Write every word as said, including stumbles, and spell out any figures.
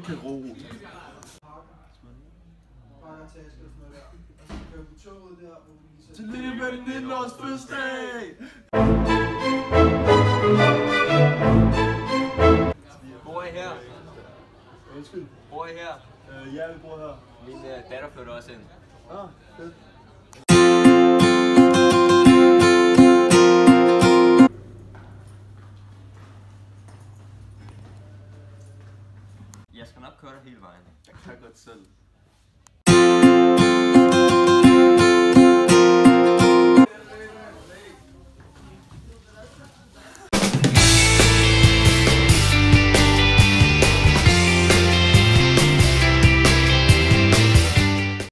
kan ro. Tillykke med din nitten års fødselsdag! Bor I her? Undskyld. Bor I her? Øh, ja, vi bor her. Min uh, datter flytter også ind. Ah, fedt. Jeg skal nok køre dig hele vejen. Jeg kan godt selv.